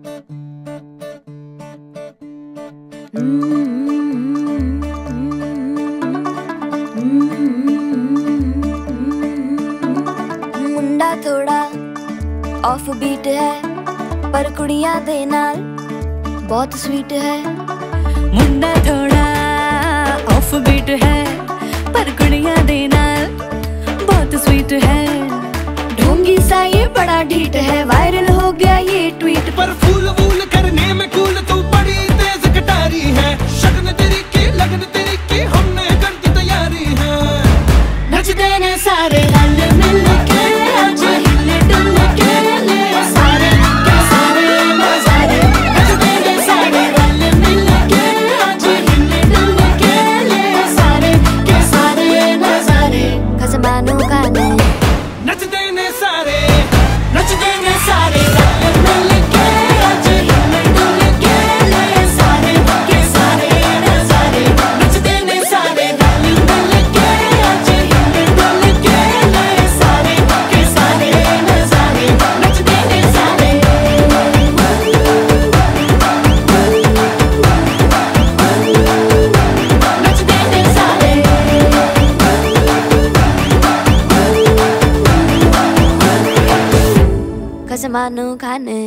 मुंडा थोड़ा off beat है पर कुड़ियां दे नाल बहुत स्वीट है। मुंडा थोड़ा ऑफ बीट है पर कुड़ियां दे नाल बहुत स्वीट है। ढोंगी सा ये बड़ा ढीठ है, वायरल हो गया ये ट्वीट। पर फूल वूल करने में कूल तू बड़ी तेज कटारी है। शगन तेरी की लगन तेरी की हमने कर दी तैयारी है। नचते ने सारे रल मिल के आज हिले डुल के ले सारे के सारे नजारे। नचते ने सारे रल मिल के आज हिले डुल के ले सारे के सारे नजारे। खसमानो गाने नचते ने सारे रल मिल के आज हिले डुल के ले सारे के सारे नजारे। नचते ने सारे रल मिल के आज हिले डुल के ले सारे के सारे नजारे। नचते ने सारे नचते ने सारे खसमानो खाने।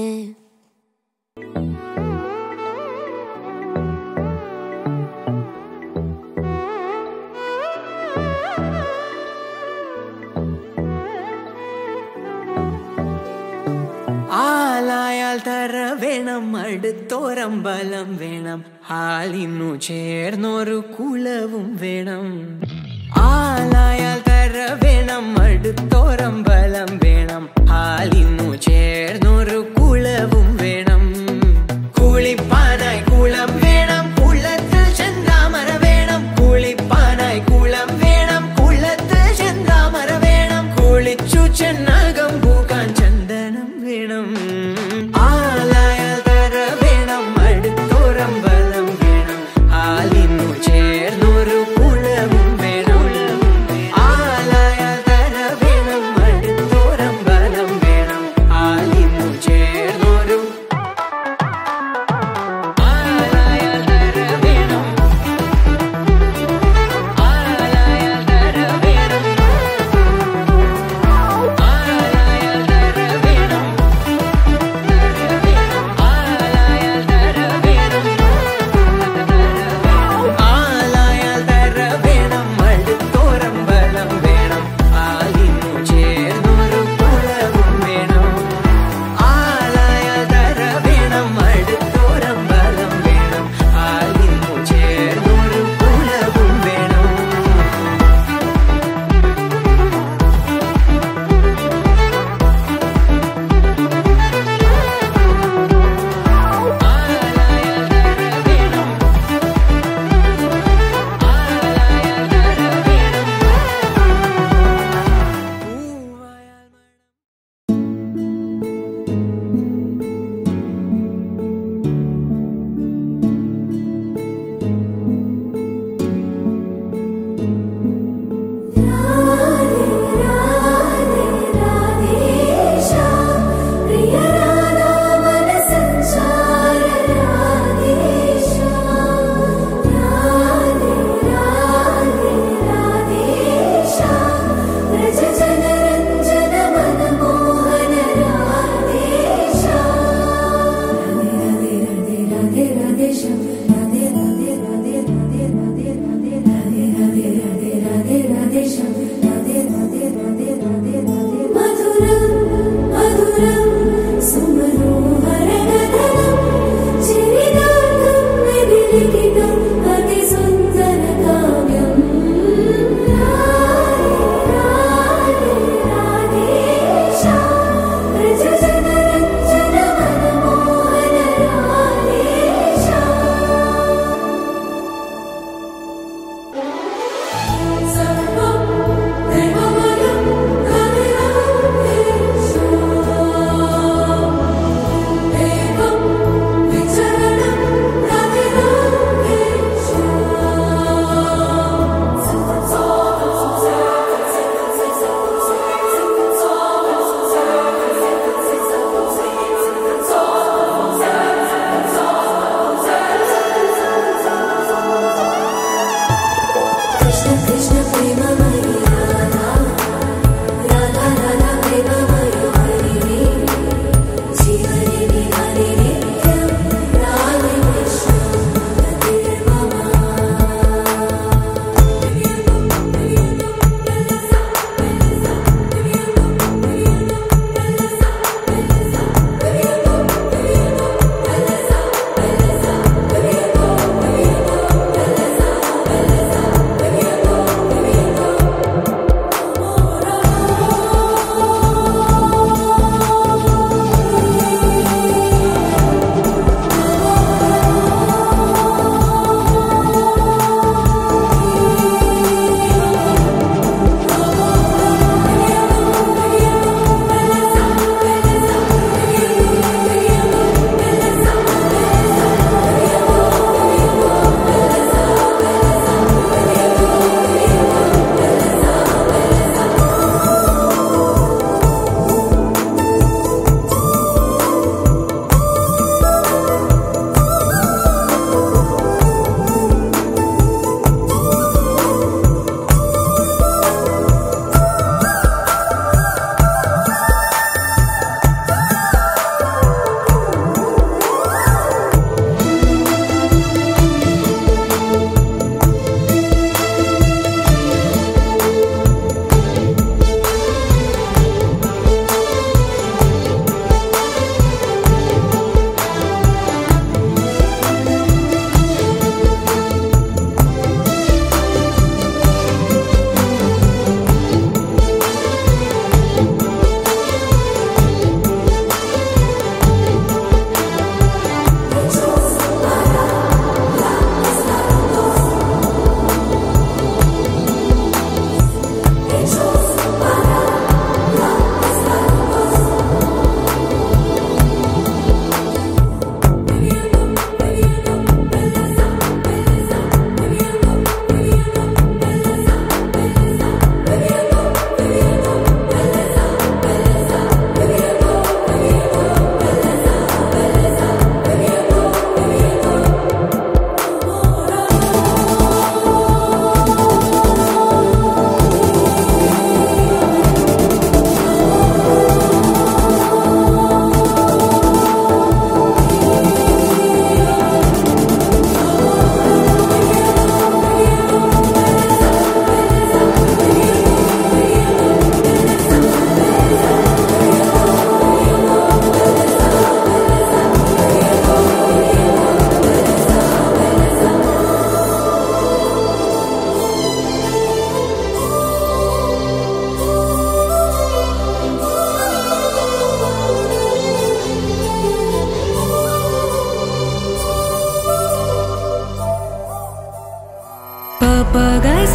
ആലായാൽ തര വേണം അടുത്തോരമ്പലം വേണം ആളിന്നു ചേർന്നൊരു കുലവും വേണം. ആലായാൽ തര വേണം അടുത്തോരമ്പലം വേണം ആളിന്നു ചേർന്നൊരു കുലവും വേണം. കുളിപ്പാനായി കുളം വേണം കുളത്തിൽ ചെന്താമര വേണം. കുളിപ്പാനായി കുളം വേണം കുളത്തിൽ ചെന്താമര വേണം. കുളിച്ചു ചെന്നകം പൂക്കാൻ ചന്ദനം വേണം. ആലായാൽ തര വേണം അടുത്തോരമ്പലം വേണം ആലിന്നു ചേർന്നൊരു കുളവും വേണം. ആലായാൽ തര വേണം അടുത്തോരമ്പലം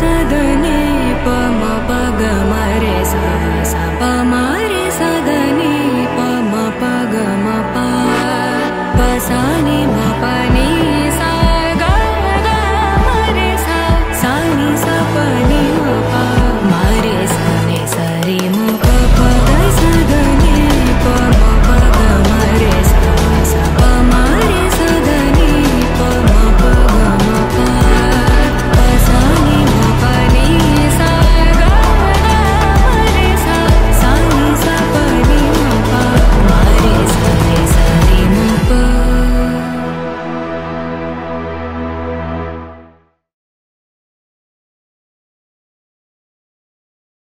सागर